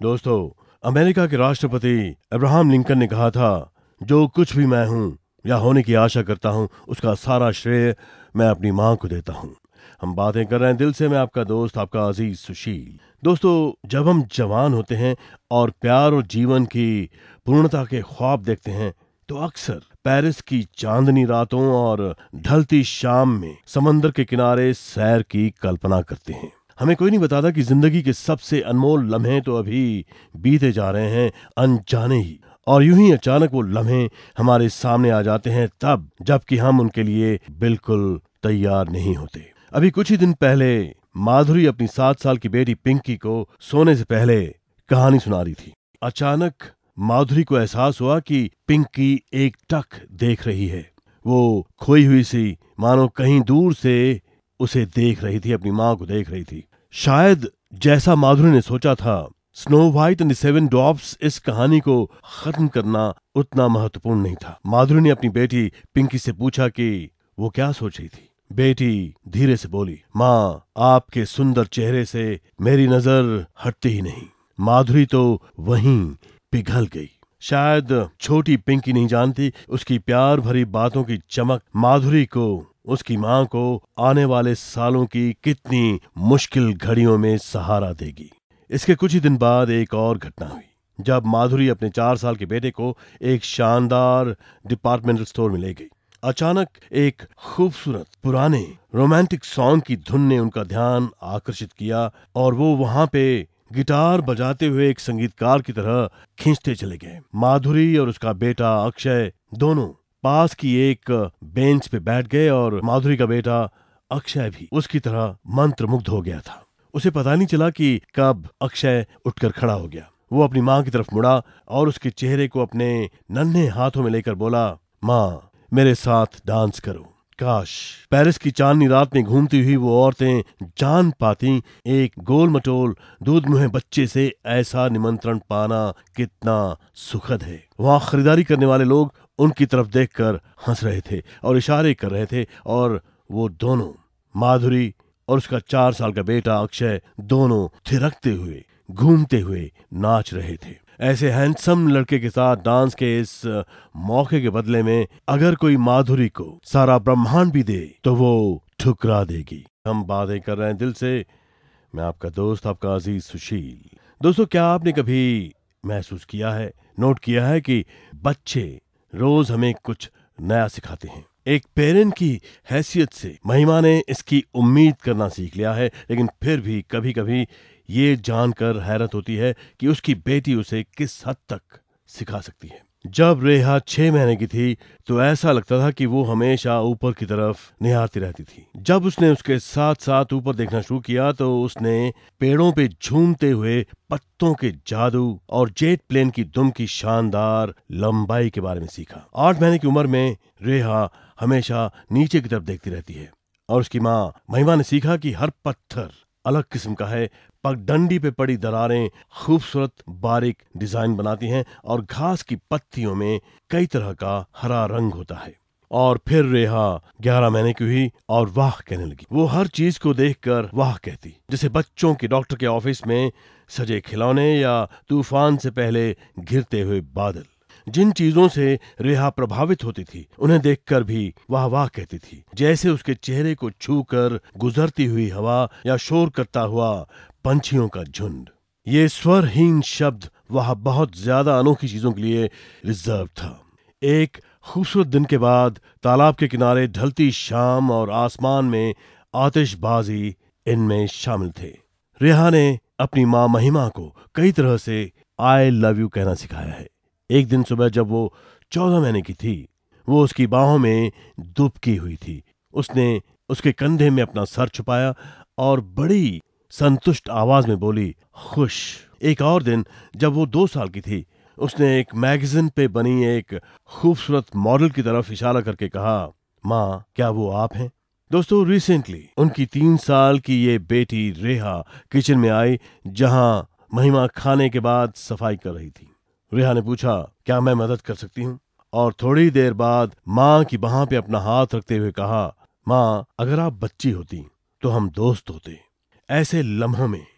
दोस्तों, अमेरिका के राष्ट्रपति अब्राहम लिंकन ने कहा था, जो कुछ भी मैं हूं या होने की आशा करता हूं, उसका सारा श्रेय मैं अपनी मां को देता हूं। हम बातें कर रहे हैं दिल से। मैं आपका दोस्त, आपका अजीज सुशील। दोस्तों, जब हम जवान होते हैं और प्यार और जीवन की पूर्णता के ख्वाब देखते हैं तो अक्सर पेरिस की चांदनी रातों और ढलती शाम में समंदर के किनारे सैर की कल्पना करते हैं। हमें कोई नहीं बताता कि जिंदगी के सबसे अनमोल लम्हे तो अभी बीते जा रहे हैं अनजाने ही, और यूं ही अचानक वो लम्हे हमारे सामने आ जाते हैं तब जबकि हम उनके लिए बिल्कुल तैयार नहीं होते। अभी कुछ ही दिन पहले माधुरी अपनी 7 साल की बेटी पिंकी को सोने से पहले कहानी सुना रही थी। अचानक माधुरी को एहसास हुआ कि पिंकी एक टक देख रही है। वो खोई हुई सी मानो कहीं दूर से उसे देख रही थी, अपनी मां को देख रही थी। शायद जैसा माधुरी ने सोचा था, snow white and the 7 dwarfs इस कहानी को खत्म करना उतना महत्वपूर्ण नहीं था। माधुरी ने अपनी बेटी पिंकी से पूछा कि वो क्या सोच रही थी। बेटी धीरे से बोली, मां, आपके सुंदर चेहरे से मेरी नजर हटती ही नहीं। माधुरी तो वहीं पिघल गई। शायद छोटी पिंकी नहीं जानती उसकी प्यार भरी बातों की चमक माधुरी को, उसकी मां को आने वाले सालों की कितनी मुश्किल घड़ियों में सहारा देगी। इसके कुछ ही दिन बाद एक और घटना हुई, जब माधुरी अपने 4 साल के बेटे को एक शानदार डिपार्टमेंटल स्टोर में ले गई। अचानक एक खूबसूरत पुराने रोमांटिक सॉन्ग की धुन ने उनका ध्यान आकर्षित किया और वो वहां पे गिटार बजाते हुए एक संगीतकार की तरह खींचते चले गए। माधुरी और उसका बेटा अक्षय दोनों पास की एक बेंच पे बैठ गए और माधुरी का बेटा अक्षय भी उसकी तरह मंत्रमुग्ध हो गया था। उसे पता नहीं चला कि कब अक्षय उठकर खड़ा हो गया। वो अपनी मां की तरफ मुड़ा और उसके चेहरे को अपने नन्हे हाथों में लेकर बोला, मां, मेरे साथ डांस करो। काश पेरिस की चांदनी रात में घूमती हुई वो औरतें जान पाती एक गोल मटोल दूध मुहे बच्चे से ऐसा निमंत्रण पाना कितना सुखद है। वहां खरीदारी करने वाले लोग उनकी तरफ देखकर हंस रहे थे और इशारे कर रहे थे, और वो दोनों, माधुरी और उसका 4 साल का बेटा अक्षय, दोनों थिरकते हुए, घूमते हुए नाच रहे थे। ऐसे हैंडसम लड़के के साथ डांस के इस मौके के बदले में अगर कोई माधुरी को सारा ब्रह्मांड भी दे तो वो ठुकरा देगी। हम बातें कर रहे हैं दिल से। मैं आपका दोस्त, आपका अजीज सुशील। दोस्तों, क्या आपने कभी महसूस किया है, नोट किया है कि बच्चे रोज हमें कुछ नया सिखाते हैं। एक पेरेंट की हैसियत से महिमा ने इसकी उम्मीद करना सीख लिया है, लेकिन फिर भी कभी कभी ये जानकर हैरत होती है कि उसकी बेटी उसे किस हद तक सिखा सकती है। जब रेहा 6 महीने की थी तो ऐसा लगता था कि वो हमेशा ऊपर की तरफ निहारती रहती थी। जब उसने उसके साथ साथ ऊपर देखना शुरू किया तो उसने पेड़ों पे झूमते हुए पत्तों के जादू और जेट प्लेन की दुम की शानदार लंबाई के बारे में सीखा। 8 महीने की उम्र में रेहा हमेशा नीचे की तरफ देखती रहती है और उसकी माँ महिमा ने सीखा कि हर पत्थर अलग किस्म का है। पगडंडी पे पड़ी दरारें खूबसूरत बारीक डिजाइन बनाती हैं और घास की पत्तियों में कई तरह का हरा रंग होता है। और फिर रेहा 11 महीने की हुई और वाह कहने लगी। वो हर चीज को देखकर वाह कहती, जैसे बच्चों के डॉक्टर के ऑफिस में सजे खिलौने या तूफान से पहले घिरते हुए बादल। जिन चीजों से रेहा प्रभावित होती थी उन्हें देखकर भी वाह वाह कहती थी, जैसे उसके चेहरे को छूकर गुजरती हुई हवा या शोर करता हुआ पंछियों का झुंड। ये स्वरहीन शब्द वह बहुत ज्यादा अनोखी चीजों के लिए रिजर्व था। एक खूबसूरत दिन के बाद तालाब के किनारे ढलती शाम और आसमान में आतिशबाजी इनमें शामिल थे। रेहा ने अपनी मां महिमा को कई तरह से आई लव यू कहना सिखाया है। एक दिन सुबह जब वो 14 महीने की थी, वो उसकी बाहों में दुबकी हुई थी। उसने उसके कंधे में अपना सर छुपाया और बड़ी संतुष्ट आवाज में बोली, खुश। एक और दिन जब वो 2 साल की थी, उसने एक मैगजीन पे बनी एक खूबसूरत मॉडल की तरफ इशारा करके कहा, माँ, क्या वो आप हैं? दोस्तों, रिसेंटली उनकी 3 साल की ये बेटी रेहा किचन में आई जहां महिमा खाने के बाद सफाई कर रही थी। रेहा ने पूछा, क्या मैं मदद कर सकती हूँ? और थोड़ी देर बाद माँ की बाह पे अपना हाथ रखते हुए कहा, माँ, अगर आप बच्ची होती तो हम दोस्त होते। ऐसे लम्हों में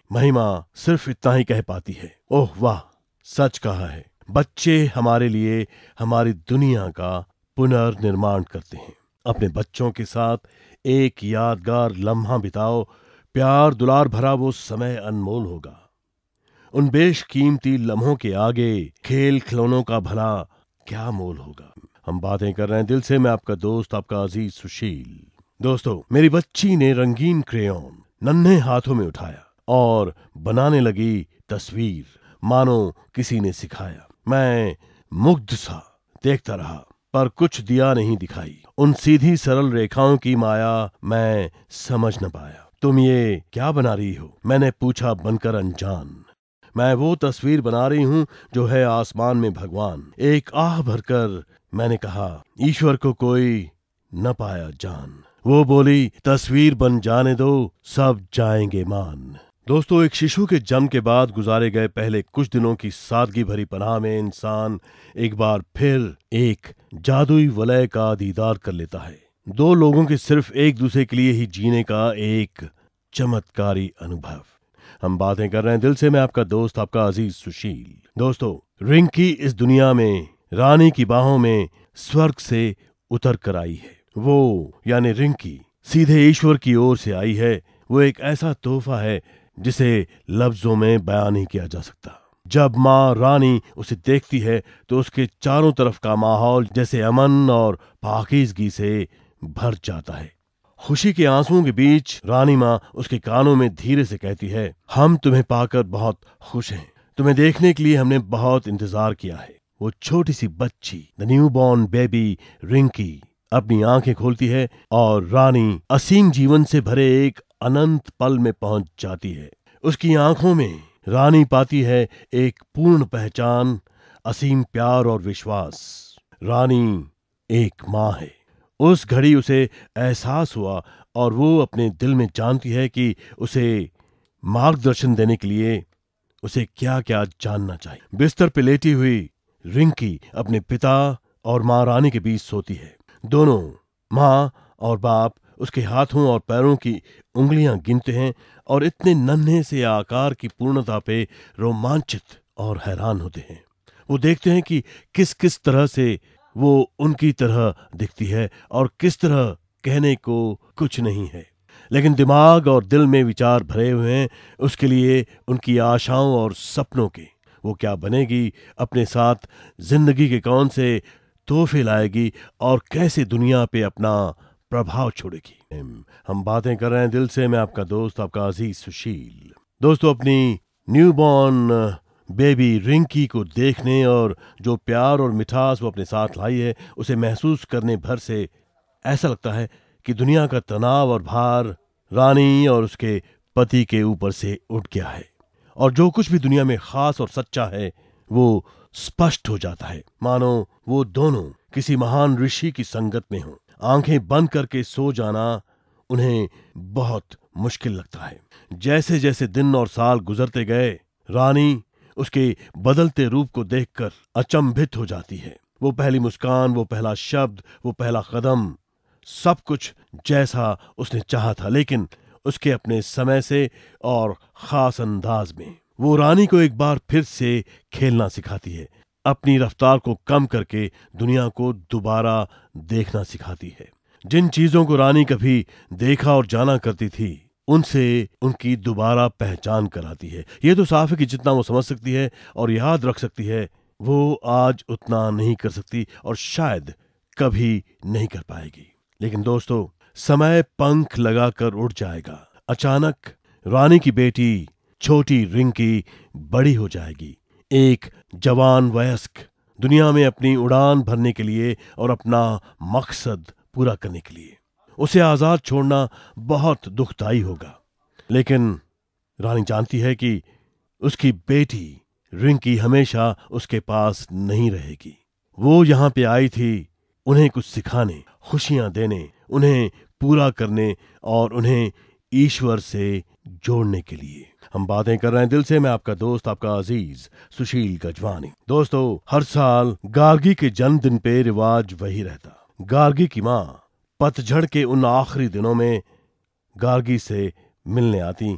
महिमा सिर्फ इतना ही कह पाती है, ओह वाह, सच कहा है। बच्चे हमारे लिए हमारी दुनिया का पुनर्निर्माण करते हैं। अपने बच्चों के साथ एक यादगार लम्हा बिताओ, प्यार दुलार भरा वो समय अनमोल होगा। उन बेशकीमती लम्हों के आगे खेल खिलौनों का भला क्या मोल होगा। हम बातें कर रहे हैं दिल से, मैं आपका दोस्त, आपका अजीज सुशील। दोस्तों, मेरी बच्ची ने रंगीन क्रेयॉन नन्हे हाथों में उठाया और बनाने लगी तस्वीर, मानो किसी ने सिखाया। मैं मुग्ध सा देखता रहा, पर कुछ दिया नहीं दिखाई। उन सीधी सरल रेखाओं की माया मैं समझ न पाया। तुम ये क्या बना रही हो? मैंने पूछा बनकर अनजान। मैं वो तस्वीर बना रही हूं जो है आसमान में भगवान। एक आह भरकर मैंने कहा, ईश्वर को कोई न पाया जान। वो बोली, तस्वीर बन जाने दो, सब जाएंगे मान। दोस्तों, एक शिशु के जन्म के बाद गुजारे गए पहले कुछ दिनों की सादगी भरी पनाह में इंसान एक बार फिर एक जादुई वलय का दीदार कर लेता है। दो लोगों के सिर्फ एक दूसरे के लिए ही जीने का एक चमत्कारी अनुभव। हम बातें कर रहे हैं दिल से, मैं आपका दोस्त, आपका अजीज सुशील। दोस्तों, रिंकी इस दुनिया में रानी की बाहों में स्वर्ग से उतर कर आई है। वो यानी रिंकी सीधे ईश्वर की ओर से आई है। वो एक ऐसा तोहफा है जिसे लफ्जों में बयान नहीं किया जा सकता। जब माँ रानी उसे देखती है तो उसके चारों तरफ का माहौल जैसे अमन और पाकीज़गी से भर जाता है। खुशी के आंसुओं के बीच रानी माँ उसके कानों में धीरे से कहती है, हम तुम्हें पाकर बहुत खुश हैं। तुम्हें देखने के लिए हमने बहुत इंतजार किया है। वो छोटी सी बच्ची, the new born baby Rinki, अपनी आंखें खोलती है और रानी असीम जीवन से भरे एक अनंत पल में पहुंच जाती है। उसकी आंखों में रानी पाती है एक पूर्ण पहचान, असीम प्यार और विश्वास। रानी एक माँ है। उस घड़ी उसे एहसास हुआ और वो अपने दिल में जानती है कि उसे मार्गदर्शन देने के लिए उसे क्या क्या जानना चाहिए। बिस्तर पे लेटी हुई रिंकी अपने पिता और माँ रानी के बीच सोती है। दोनों, माँ और बाप, उसके हाथों और पैरों की उंगलियां गिनते हैं और इतने नन्हे से आकार की पूर्णता पे रोमांचित और हैरान होते हैं। वो देखते हैं कि किस किस तरह से वो उनकी तरह दिखती है और किस तरह कहने को कुछ नहीं है, लेकिन दिमाग और दिल में विचार भरे हुए हैं उसके लिए, उनकी आशाओं और सपनों के। वो क्या बनेगी, अपने साथ जिंदगी के कौन से तोहफे लाएगी और कैसे दुनिया पे अपना प्रभाव छोड़ेगी। हम बातें कर रहे हैं दिल से, मैं आपका दोस्त, आपका अजीज सुशील। दोस्तों, अपनी न्यूबॉर्न बेबी रिंकी को देखने और जो प्यार और मिठास वो अपने साथ लाई है उसे महसूस करने भर से ऐसा लगता है कि दुनिया का तनाव और भार रानी और उसके पति के ऊपर से उठ गया है और जो कुछ भी दुनिया में खास और सच्चा है वो स्पष्ट हो जाता है, मानो वो दोनों किसी महान ऋषि की संगत में हों। आंखें बंद करके सो जाना उन्हें बहुत मुश्किल लगता है। जैसे जैसे दिन और साल गुजरते गए, रानी उसके बदलते रूप को देखकर अचंभित हो जाती है। वो पहली मुस्कान, वो पहला शब्द, वो पहला कदम, सब कुछ जैसा उसने चाहा था, लेकिन उसके अपने समय से और खास अंदाज में। वो रानी को एक बार फिर से खेलना सिखाती है, अपनी रफ्तार को कम करके दुनिया को दोबारा देखना सिखाती है। जिन चीजों को रानी कभी देखा और जाना करती थी उनसे उनकी दोबारा पहचान कराती है। ये तो साफ है कि जितना वो समझ सकती है और याद रख सकती है वो आज उतना नहीं कर सकती और शायद कभी नहीं कर पाएगी। लेकिन दोस्तों, समय पंख लगाकर उड़ जाएगा। अचानक रानी की बेटी छोटी रिंकी बड़ी हो जाएगी, एक जवान वयस्क, दुनिया में अपनी उड़ान भरने के लिए और अपना मकसद पूरा करने के लिए। उसे आजाद छोड़ना बहुत दुखदाई होगा, लेकिन रानी जानती है कि उसकी बेटी रिंकी हमेशा उसके पास नहीं रहेगी। वो यहाँ पे आई थी उन्हें कुछ सिखाने, खुशियां देने, उन्हें पूरा करने और उन्हें ईश्वर से जोड़ने के लिए। हम बातें कर रहे हैं दिल से, मैं आपका दोस्त, आपका अजीज सुशील गजवानी। दोस्तों, हर साल गार्गी के जन्मदिन पे रिवाज वही रहता। गार्गी की माँ पतझड़ के उन आखिरी दिनों में गार्गी से मिलने आती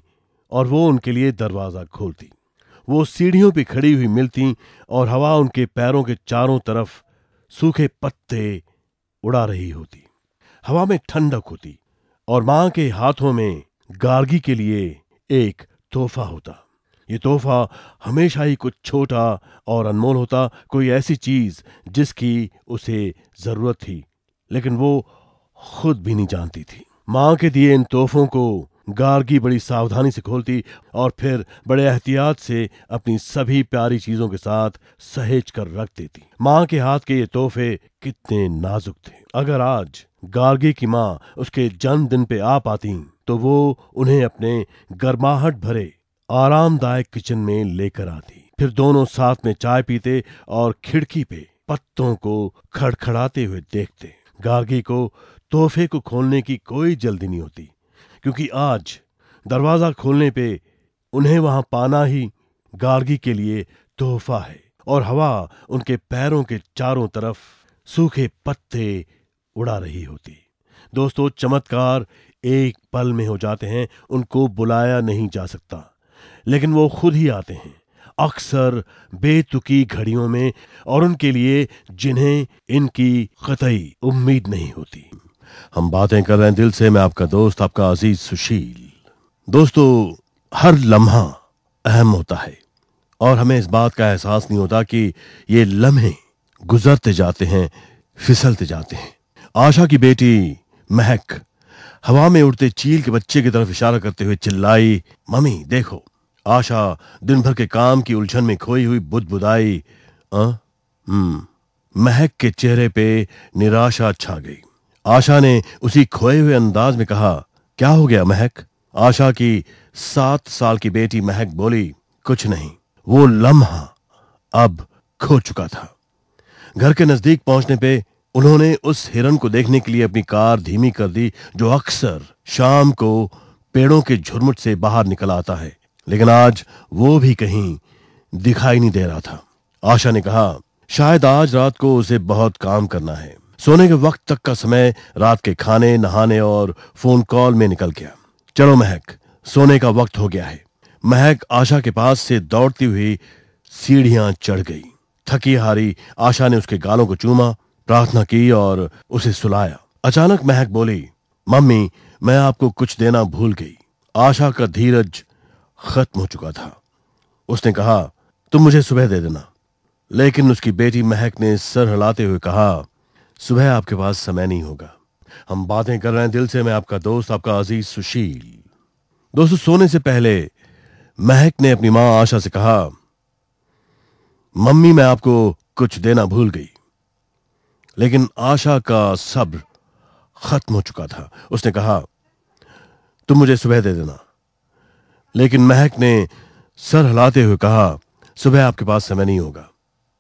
और वो उनके लिए दरवाजा खोलती। वो सीढ़ियों पे खड़ी हुई मिलती और हवा उनके पैरों के चारों तरफ सूखे पत्ते उड़ा रही होती। हवा में ठंडक होती और मां के हाथों में गार्गी के लिए एक तोहफा होता। ये तोहफा हमेशा ही कुछ छोटा और अनमोल होता, कोई ऐसी चीज जिसकी उसे जरूरत थी, लेकिन वो खुद भी नहीं जानती थी। मां के दिए इन तोहफों को गार्गी बड़ी सावधानी से खोलती और फिर बड़े एहतियात से अपनी सभी प्यारी चीजों के साथ सहेज कर रख देती। मां के हाथ के ये तोहफे कितने नाजुक थे। अगर आज गार्गी की मां उसके जन्मदिन पे आ पाती तो वो उन्हें अपने गर्माहट भरे आरामदायक किचन में लेकर आती। फिर दोनों साथ में चाय पीते और खिड़की पे पत्तों को खड़खड़ाते हुए देखते। गार्गी को तोहफे को खोलने की कोई जल्दी नहीं होती, क्योंकि आज दरवाजा खोलने पे उन्हें वहां पाना ही गार्गी के लिए तोहफा है। और हवा उनके पैरों के चारों तरफ सूखे पत्ते उड़ा रही होती। दोस्तों, चमत्कार एक पल में हो जाते हैं, उनको बुलाया नहीं जा सकता, लेकिन वो खुद ही आते हैं, अक्सर बेतुकी घड़ियों में, और उनके लिए जिन्हें इनकी कतई उम्मीद नहीं होती। हम बातें कर रहे हैं दिल से। मैं आपका दोस्त, आपका अजीज सुशील। दोस्तों, हर लम्हा अहम होता है और हमें इस बात का एहसास नहीं होता कि ये लम्हे गुजरते जाते हैं, फिसलते जाते हैं। आशा की बेटी महक हवा में उड़ते चील के बच्चे की तरफ इशारा करते हुए चिल्लाई, मम्मी देखो। आशा दिन भर के काम की उलझन में खोई हुई बुदबुदाई। महक के चेहरे पे निराशा छा गई। आशा ने उसी खोए हुए अंदाज में कहा, क्या हो गया महक? आशा की 7 साल की बेटी महक बोली, कुछ नहीं। वो लम्हा अब खो चुका था। घर के नजदीक पहुंचने पे उन्होंने उस हिरन को देखने के लिए अपनी कार धीमी कर दी, जो अक्सर शाम को पेड़ों के झुरमुट से बाहर निकल आता है, लेकिन आज वो भी कहीं दिखाई नहीं दे रहा था। आशा ने कहा, शायद आज रात को उसे बहुत काम करना है। सोने के वक्त तक का समय रात के खाने, नहाने और फोन कॉल में निकल गया। चलो महक, सोने का वक्त हो गया है। महक आशा के पास से दौड़ती हुई सीढ़ियां चढ़ गई। थकी हारी आशा ने उसके गालों को चूमा, प्रार्थना की और उसे सुलाया। अचानक महक बोली, मम्मी मैं आपको कुछ देना भूल गई। आशा का धीरज खत्म हो चुका था। उसने कहा, तुम मुझे सुबह दे देना। लेकिन उसकी बेटी महक ने सर हिलाते हुए कहा, सुबह आपके पास समय नहीं होगा। हम बातें कर रहे हैं दिल से। मैं आपका दोस्त, आपका अजीज सुशील। दोस्तों, सोने से पहले महक ने अपनी मां आशा से कहा, मम्मी मैं आपको कुछ देना भूल गई। लेकिन आशा का सब्र खत्म हो चुका था। उसने कहा, तुम मुझे सुबह दे देना। लेकिन महक ने सर हिलाते हुए कहा, सुबह आपके पास समय नहीं होगा।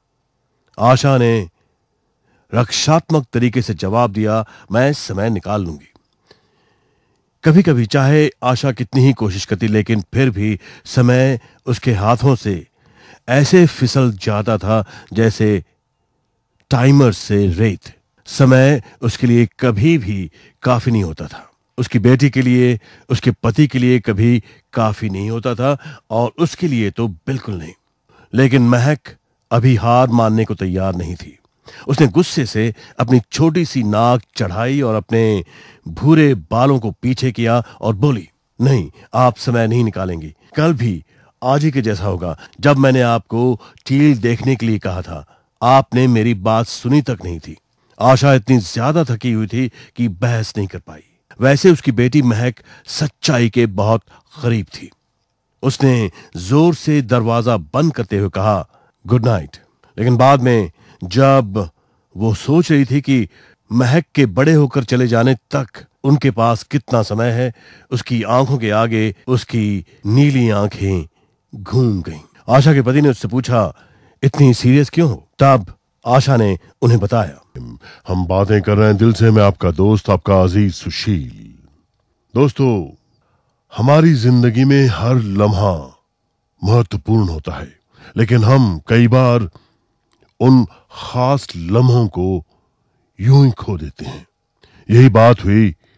आशा ने रक्षात्मक तरीके से जवाब दिया, मैं समय निकाल लूंगी। कभी कभी चाहे आशा कितनी ही कोशिश करती, लेकिन फिर भी समय उसके हाथों से ऐसे फिसल जाता था जैसे टाइमर से रेत। समय उसके लिए कभी भी काफी नहीं होता था। उसकी बेटी के लिए, उसके पति के लिए कभी काफी नहीं होता था, और उसके लिए तो बिल्कुल नहीं। लेकिन महक अभी हार मानने को तैयार नहीं थी। उसने गुस्से से अपनी छोटी सी नाक चढ़ाई और अपने भूरे बालों को पीछे किया और बोली, नहीं, आप समय नहीं निकालेंगी। कल भी आज ही के जैसा होगा। जब मैंने आपको चील देखने के लिए कहा था, आपने मेरी बात सुनी तक नहीं थी। आशा इतनी ज्यादा थकी हुई थी कि बहस नहीं कर पाई। वैसे उसकी बेटी महक सच्चाई के बहुत करीब थी। उसने जोर से दरवाजा बंद करते हुए कहा, गुड नाइट। लेकिन बाद में जब वो सोच रही थी कि महक के बड़े होकर चले जाने तक उनके पास कितना समय है, उसकी आंखों के आगे उसकी नीली आंखें घूम गईं। आशा के पति ने उससे पूछा, इतनी सीरियस क्यों हो? तब आशा ने उन्हें बताया, हम बातें कर रहे हैं दिल से। मैं आपका दोस्त, आपका अजीज सुशील। दोस्तों, हमारी जिंदगी में हर लम्हा महत्वपूर्ण होता है, लेकिन हम कई बार उन खास लम्हों को यूं ही खो देते हैं। यही बात हुई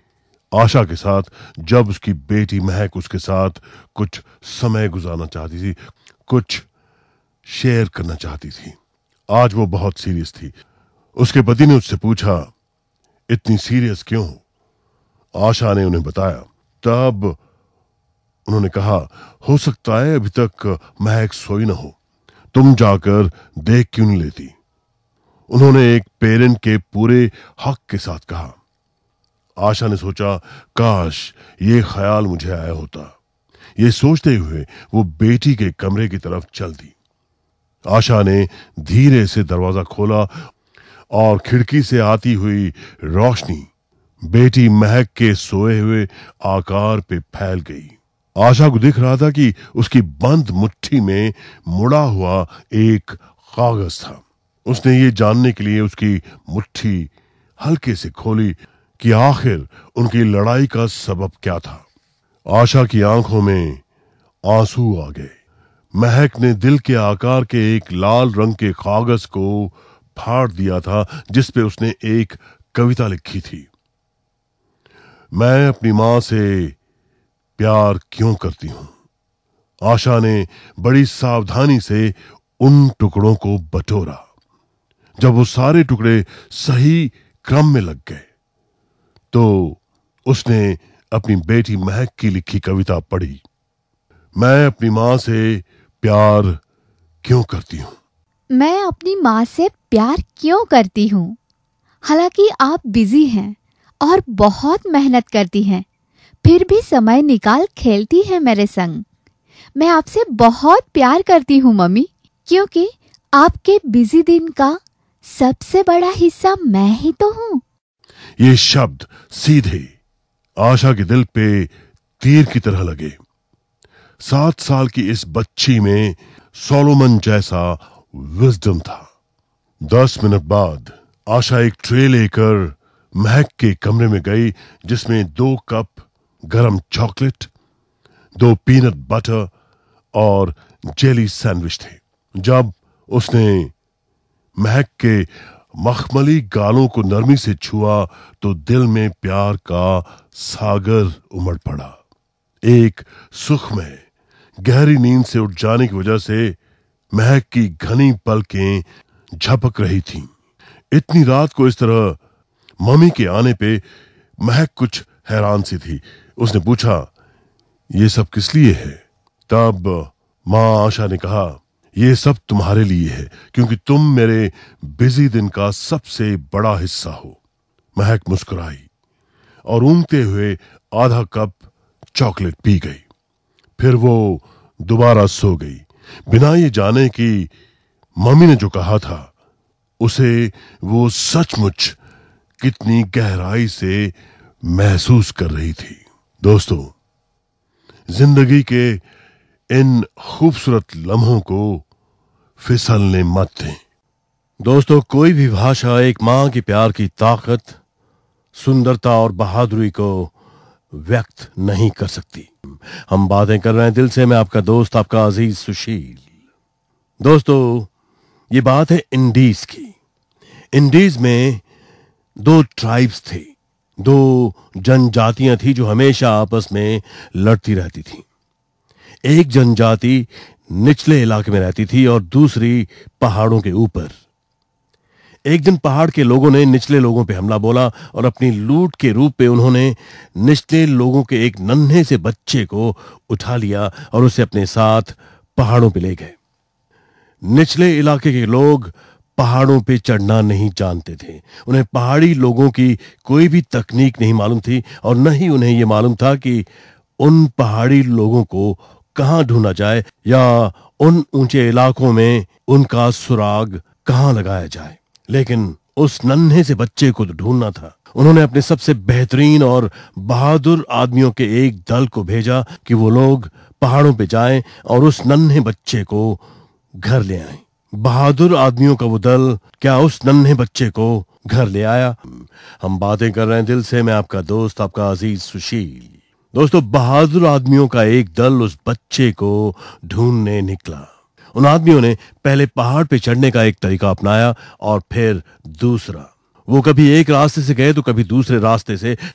आशा के साथ जब उसकी बेटी महक उसके साथ कुछ समय गुजारना चाहती थी, कुछ शेयर करना चाहती थी। आज वो बहुत सीरियस थी। उसके पति ने उससे पूछा, इतनी सीरियस क्यों? आशा ने उन्हें बताया। तब उन्होंने कहा, हो सकता है अभी तक महक सोई न हो, तुम जाकर देख क्यों नहीं लेती? उन्होंने एक पेरेंट के पूरे हक के साथ कहा। आशा ने सोचा, काश ये ख्याल मुझे आया होता। ये सोचते हुए वो बेटी के कमरे की तरफ चल दी। आशा ने धीरे से दरवाजा खोला और खिड़की से आती हुई रोशनी बेटी महक के सोए हुए आकार पे फैल गई। आशा को दिख रहा था कि उसकी बंद मुट्ठी में मुड़ा हुआ एक कागज था। उसने ये जानने के लिए उसकी मुट्ठी हल्के से खोली कि आखिर उनकी लड़ाई का सबब क्या था। आशा की आंखों में आंसू आ गए। महक ने दिल के आकार के एक लाल रंग के कागज को फाड़ दिया था जिस पे उसने एक कविता लिखी थी। मैं अपनी मां से प्यार क्यों करती हूं? आशा ने बड़ी सावधानी से उन टुकड़ों को बटोरा। जब वो सारे टुकड़े सही क्रम में लग गए तो उसने अपनी बेटी महक की लिखी कविता पढ़ी। मैं अपनी मां से प्यार क्यों करती हूं? मैं अपनी माँ से प्यार क्यों करती हूँ? हालांकि आप बिजी हैं और बहुत मेहनत करती हैं, फिर भी समय निकाल खेलती है मेरे संग। मैं आपसे बहुत प्यार करती हूँ मम्मी, क्योंकि आपके बिजी दिन का सबसे बड़ा हिस्सा मैं ही तो हूँ। ये शब्द सीधे आशा के दिल पे तीर की तरह लगे। 7 साल की इस बच्ची में सोलोमन जैसा विजडम था। 10 मिनट बाद आशा एक ट्रे लेकर महक के कमरे में गई जिसमें 2 कप गरम चॉकलेट, 2 पीनट बटर और जेली सैंडविच थे। जब उसने महक के मखमली गालों को नरमी से छुआ तो दिल में प्यार का सागर उमड़ पड़ा। एक सुखमय गहरी नींद से उठ जाने की वजह से महक की घनी पलकें झपक रही थीं। इतनी रात को इस तरह मम्मी के आने पे महक कुछ हैरान सी थी। उसने पूछा, ये सब किस लिए है? तब मां आशा ने कहा, ये सब तुम्हारे लिए है क्योंकि तुम मेरे बिजी दिन का सबसे बड़ा हिस्सा हो। महक मुस्कुराई और ऊँघते हुए आधा कप चॉकलेट पी गई। फिर वो दोबारा सो गई, बिना ये जाने कि मम्मी ने जो कहा था उसे वो सचमुच कितनी गहराई से महसूस कर रही थी। दोस्तों, जिंदगी के इन खूबसूरत लम्हों को फिसलने मत दें। दोस्तों, कोई भी भाषा एक मां की प्यार की ताकत, सुंदरता और बहादुरी को व्यक्त नहीं कर सकती। हम बातें कर रहे हैं दिल से। मैं आपका दोस्त, आपका अजीज सुशील। दोस्तों, ये बात है इंडीज की। इंडीज में 2 ट्राइब्स थे, 2 जनजातियां थी जो हमेशा आपस में लड़ती रहती थी। एक जनजाति निचले इलाके में रहती थी और दूसरी पहाड़ों के ऊपर। एक दिन पहाड़ के लोगों ने निचले लोगों पे हमला बोला और अपनी लूट के रूप पे उन्होंने निचले लोगों के एक नन्हे से बच्चे को उठा लिया और उसे अपने साथ पहाड़ों पे ले गए। निचले इलाके के लोग पहाड़ों पे चढ़ना नहीं जानते थे। उन्हें पहाड़ी लोगों की कोई भी तकनीक नहीं मालूम थी और न ही उन्हें यह मालूम था कि उन पहाड़ी लोगों को कहां ढूंढा जाए या उन ऊंचे इलाकों में उनका सुराग कहां लगाया जाए। लेकिन उस नन्हे से बच्चे को तो ढूंढना था। उन्होंने अपने सबसे बेहतरीन और बहादुर आदमियों के एक दल को भेजा कि वो लोग पहाड़ों पे जाएं और उस नन्हे बच्चे को घर ले आएं। बहादुर आदमियों का वो दल क्या उस नन्हे बच्चे को घर ले आया? हम बातें कर रहे हैं दिल से। मैं आपका दोस्त, आपका अजीज सुशील। दोस्तों, बहादुर आदमियों का एक दल उस बच्चे को ढूंढने निकला। उन आदमियों ने पहले पहाड़ पे चढ़ने का एक तरीका अपनाया और फिर दूसरा। वो कभी एक रास्ते से गए तो कभी दूसरे रास्ते से,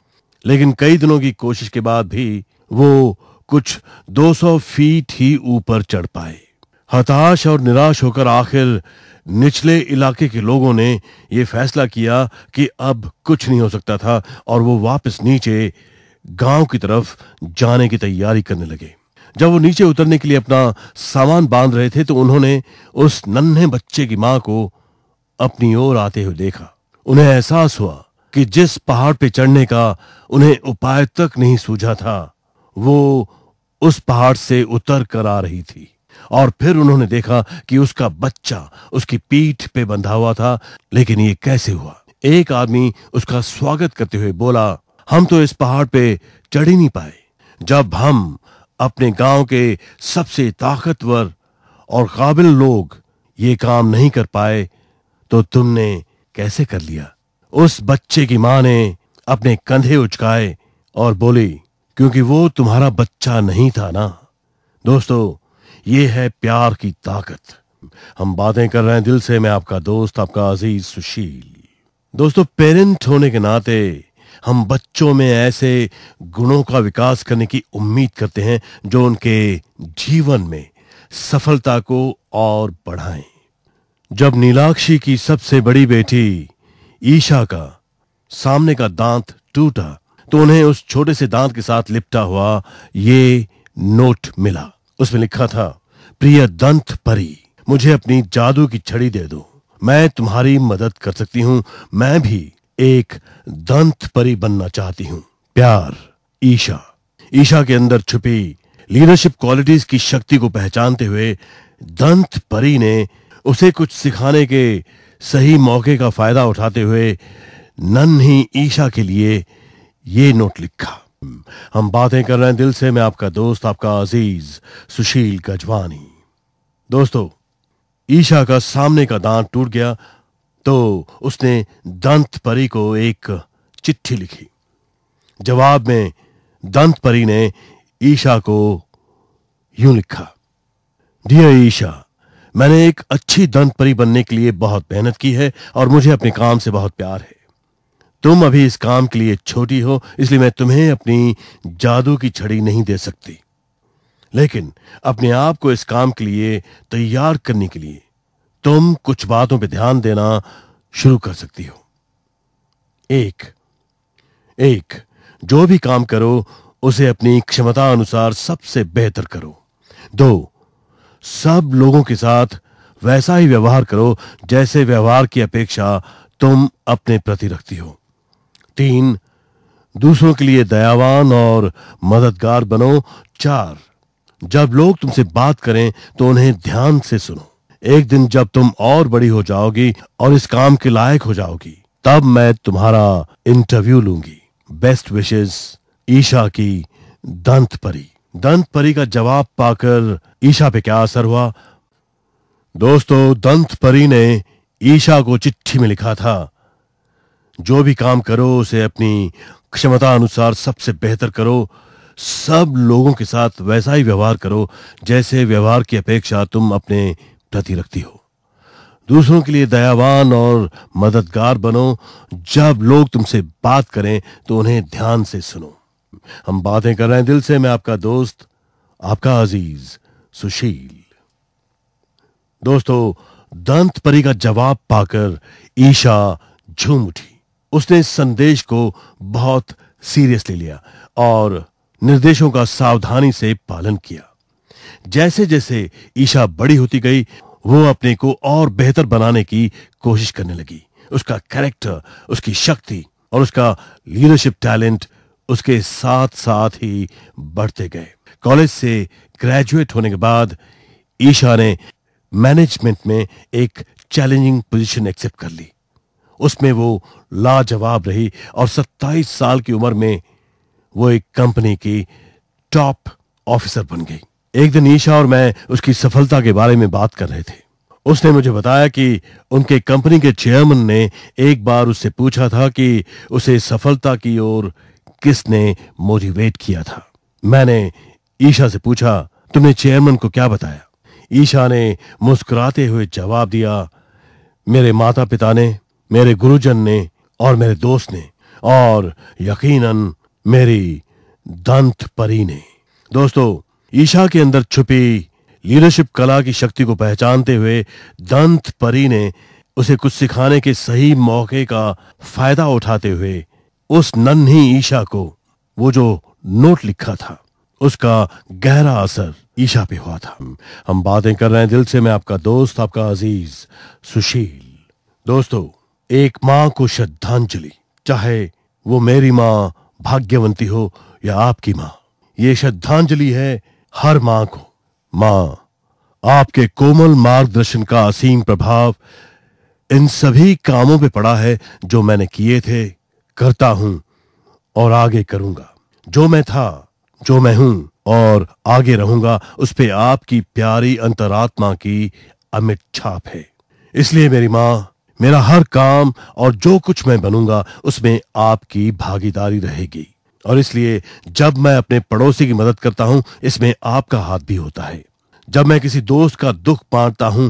लेकिन कई दिनों की कोशिश के बाद भी वो कुछ 200 फीट ही ऊपर चढ़ पाए। हताश और निराश होकर आखिर निचले इलाके के लोगों ने यह फैसला किया कि अब कुछ नहीं हो सकता था और वो वापस नीचे गांव की तरफ जाने की तैयारी करने लगे। जब वो नीचे उतरने के लिए अपना सामान बांध रहे थे तो उन्होंने उस नन्हे बच्चे की मां को अपनी ओर आते हुए देखा। उन्हें एहसास हुआ कि जिस पहाड़ पे चढ़ने का उन्हें उपाय तक नहीं सूझा था, वो उस पहाड़ से उतर कर आ रही थी। और फिर उन्होंने देखा कि उसका बच्चा उसकी पीठ पे बंधा हुआ था। लेकिन ये कैसे हुआ? एक आदमी उसका स्वागत करते हुए बोला, हम तो इस पहाड़ पे चढ़ ही नहीं पाए। जब हम अपने गांव के सबसे ताकतवर और काबिल लोग ये काम नहीं कर पाए तो तुमने कैसे कर लिया? उस बच्चे की मां ने अपने कंधे उचकाए और बोली, क्योंकि वो तुम्हारा बच्चा नहीं था ना। दोस्तों, ये है प्यार की ताकत। हम बातें कर रहे हैं दिल से। मैं आपका दोस्त, आपका अजीज सुशील। दोस्तों, पेरेंट होने के नाते हम बच्चों में ऐसे गुणों का विकास करने की उम्मीद करते हैं जो उनके जीवन में सफलता को और बढ़ाएं। जब नीलाक्षी की सबसे बड़ी बेटी ईशा का सामने का दांत टूटा तो उन्हें उस छोटे से दांत के साथ लिपटा हुआ ये नोट मिला। उसमें लिखा था, प्रिय दंत परी, मुझे अपनी जादू की छड़ी दे दो। मैं तुम्हारी मदद कर सकती हूं। मैं भी एक दंत परी बनना चाहती हूं। प्यार, ईशा। ईशा के अंदर छुपी लीडरशिप क्वालिटीज की शक्ति को पहचानते हुए दंत परी ने उसे कुछ सिखाने के सही मौके का फायदा उठाते हुए नन्ही ईशा के लिए ये नोट लिखा। हम बातें कर रहे हैं दिल से। मैं आपका दोस्त, आपका अजीज सुशील गजवानी। दोस्तों, ईशा का सामने का दांत टूट गया तो उसने दंत परी को एक चिट्ठी लिखी। जवाब में दंत परी ने ईशा को यूं लिखा, डियर ईशा, मैंने एक अच्छी दंत परी बनने के लिए बहुत मेहनत की है और मुझे अपने काम से बहुत प्यार है। तुम अभी इस काम के लिए छोटी हो, इसलिए मैं तुम्हें अपनी जादू की छड़ी नहीं दे सकती। लेकिन अपने आप को इस काम के लिए तैयार करने के लिए तुम कुछ बातों पे ध्यान देना शुरू कर सकती हो। एक, जो भी काम करो उसे अपनी क्षमता अनुसार सबसे बेहतर करो। 2, सब लोगों के साथ वैसा ही व्यवहार करो जैसे व्यवहार की अपेक्षा तुम अपने प्रति रखती हो। 3, दूसरों के लिए दयावान और मददगार बनो। 4, जब लोग तुमसे बात करें तो उन्हें ध्यान से सुनो। एक दिन जब तुम और बड़ी हो जाओगी और इस काम के लायक हो जाओगी, तब मैं तुम्हारा इंटरव्यू लूंगी। बेस्ट विशेस, ईशा की दंत परी। दंत परी का जवाब पाकर ईशा पे क्या असर हुआ? दोस्तों, दंत परी ने ईशा को चिट्ठी में लिखा था, जो भी काम करो उसे अपनी क्षमता अनुसार सबसे बेहतर करो। सब लोगों के साथ वैसा ही व्यवहार करो जैसे व्यवहार की अपेक्षा तुम अपने प्रति रखती हो। दूसरों के लिए दयावान और मददगार बनो। जब लोग तुमसे बात करें तो उन्हें ध्यान से सुनो। हम बातें कर रहे हैं दिल से। मैं आपका दोस्त, आपका अजीज सुशील। दोस्तों, दंत परी का जवाब पाकर ईशा झूम उठी। उसने इस संदेश को बहुत सीरियसली लिया और निर्देशों का सावधानी से पालन किया। जैसे जैसे ईशा बड़ी होती गई, वो अपने को और बेहतर बनाने की कोशिश करने लगी। उसका कैरेक्टर, उसकी शक्ति और उसका लीडरशिप टैलेंट उसके साथ साथ ही बढ़ते गए। कॉलेज से ग्रेजुएट होने के बाद ईशा ने मैनेजमेंट में एक चैलेंजिंग पोजीशन एक्सेप्ट कर ली। उसमें वो लाजवाब रही और 27 साल की उम्र में वो एक कंपनी की टॉप ऑफिसर बन गई। एक दिन ईशा और मैं उसकी सफलता के बारे में बात कर रहे थे। उसने मुझे बताया कि उनके कंपनी के चेयरमैन ने एक बार उससे पूछा था कि उसे सफलता की ओर किसने मोटिवेट किया था। मैंने ईशा से पूछा, तुमने चेयरमैन को क्या बताया? ईशा ने मुस्कुराते हुए जवाब दिया, मेरे माता पिता ने, मेरे गुरुजन ने और मेरे दोस्त ने, और यकीनन मेरी दंत परी ने। दोस्तों, ईशा के अंदर छुपी लीडरशिप कला की शक्ति को पहचानते हुए दंत परी ने उसे कुछ सिखाने के सही मौके का फायदा उठाते हुए उस नन्ही ईशा को वो जो नोट लिखा था उसका गहरा असर ईशा पे हुआ था। हम बातें कर रहे हैं दिल से। मैं आपका दोस्त, आपका अजीज सुशील। दोस्तों, एक मां को श्रद्धांजलि, चाहे वो मेरी मां भाग्यवंती हो या आपकी मां, ये श्रद्धांजलि है हर मां को। मां, आपके कोमल मार्गदर्शन का असीम प्रभाव इन सभी कामों पे पड़ा है जो मैंने किए थे, करता हूं और आगे करूंगा। जो मैं था, जो मैं हूं और आगे रहूंगा, उस पे आपकी प्यारी अंतरात्मा की अमिट छाप है। इसलिए मेरी मां, मेरा हर काम और जो कुछ मैं बनूंगा उसमें आपकी भागीदारी रहेगी। और इसलिए जब मैं अपने पड़ोसी की मदद करता हूं, इसमें आपका हाथ भी होता है। जब मैं किसी दोस्त का दुख बांटता हूं,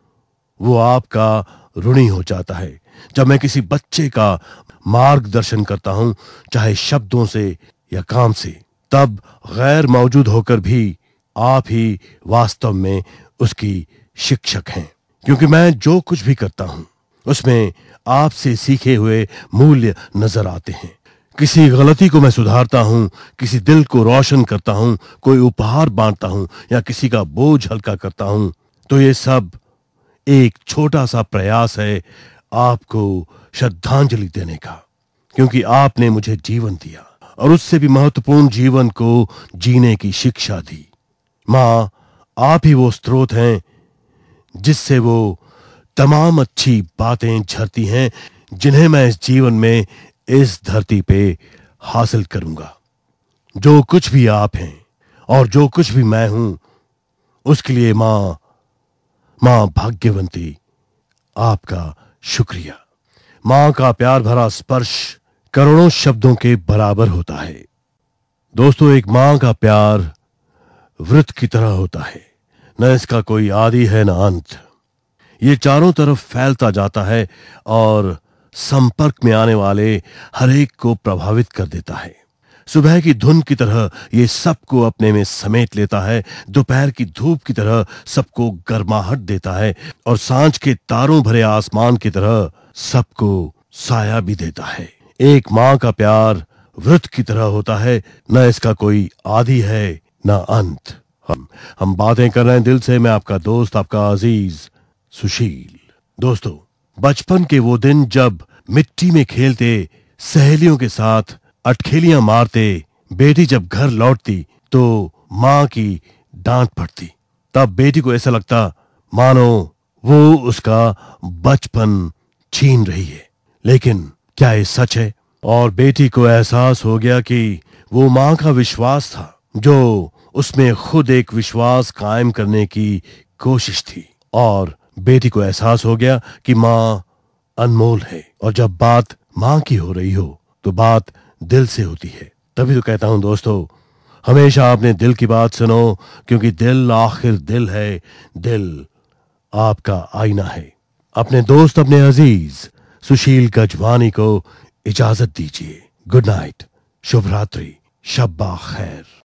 वो आपका ऋणी हो जाता है। जब मैं किसी बच्चे का मार्गदर्शन करता हूं, चाहे शब्दों से या काम से, तब गैर मौजूद होकर भी आप ही वास्तव में उसकी शिक्षक हैं। क्योंकि मैं जो कुछ भी करता हूं उसमें आपसे सीखे हुए मूल्य नजर आते हैं। किसी गलती को मैं सुधारता हूं, किसी दिल को रोशन करता हूं, कोई उपहार बांटता हूं या किसी का बोझ हल्का करता हूं, तो ये सब एक छोटा सा प्रयास है आपको श्रद्धांजलि देने का। क्योंकि आपने मुझे जीवन दिया और उससे भी महत्वपूर्ण जीवन को जीने की शिक्षा दी। मां, आप ही वो स्रोत हैं जिससे वो तमाम अच्छी बातें झरती हैं जिन्हें मैं इस जीवन में, इस धरती पे हासिल करूंगा। जो कुछ भी आप हैं और जो कुछ भी मैं हूं, उसके लिए मां भाग्यवंती, आपका शुक्रिया। मां का प्यार भरा स्पर्श करोड़ों शब्दों के बराबर होता है। दोस्तों, एक मां का प्यार वृत्त की तरह होता है, न इसका कोई आदि है न अंत। ये चारों तरफ फैलता जाता है और संपर्क में आने वाले हर एक को प्रभावित कर देता है। सुबह की धुंध की तरह ये सबको अपने में समेट लेता है, दोपहर की धूप की तरह सबको गर्माहट देता है और सांझ के तारों भरे आसमान की तरह सबको साया भी देता है। एक मां का प्यार वृत्त की तरह होता है, न इसका कोई आदि है न अंत। हम बातें कर रहे हैं दिल से। मैं आपका दोस्त, आपका अजीज सुशील। दोस्तों, बचपन के वो दिन जब मिट्टी में खेलते, सहेलियों के साथ अटखेलियां मारते, बेटी जब घर लौटती तो मां की डांट पड़ती, तब बेटी को ऐसा लगता मानो वो उसका बचपन छीन रही है। लेकिन क्या ये सच है? और बेटी को एहसास हो गया कि वो मां का विश्वास था, जो उसमें खुद एक विश्वास कायम करने की कोशिश थी। और बेटी को एहसास हो गया कि मां अनमोल है। और जब बात मां की हो रही हो तो बात दिल से होती है। तभी तो कहता हूं दोस्तों, हमेशा अपने दिल की बात सुनो, क्योंकि दिल आखिर दिल है, दिल आपका आईना है। अपने दोस्त, अपने अजीज सुशील गजवानी को इजाजत दीजिए। गुड नाइट, शुभ रात्रि, शब्बा खैर।